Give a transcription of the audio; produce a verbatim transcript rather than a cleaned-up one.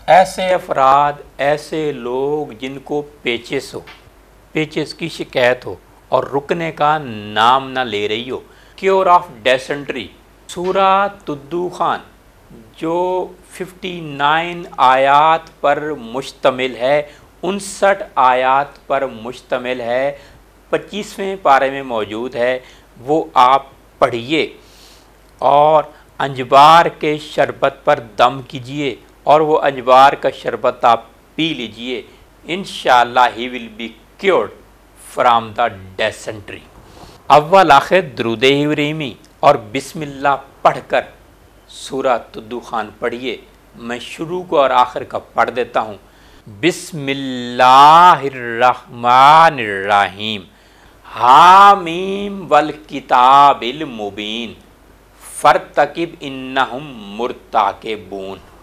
ایسے افراد، ایسے لوگ جن کو پیچس ہو، پیچس کی شکایت ہو اور رکنے کا نام نہ لے رہی ہو، کیور آف ڈیسنٹری، سورہ تدخان جو ففٹی نائن آیات پر مشتمل ہے، انسٹھ آیات پر مشتمل ہے، پچیسویں پارے میں موجود ہے، وہ آپ پڑھیے اور انجبار کے شربت پر دم کیجئے اور وہ انجبار کا شربت آپ پی لیجئے، انشاءاللہ he will be cured from the dysentery. اول آخر درود ابراہیمی اور بسم اللہ پڑھ کر سورہ تدخان پڑھیے۔ میں شروع کو اور آخر کا پڑھ دیتا ہوں۔ بسم اللہ الرحمن الرحیم، حامیم والکتاب المبین، فرتقب انہم مرتقبون۔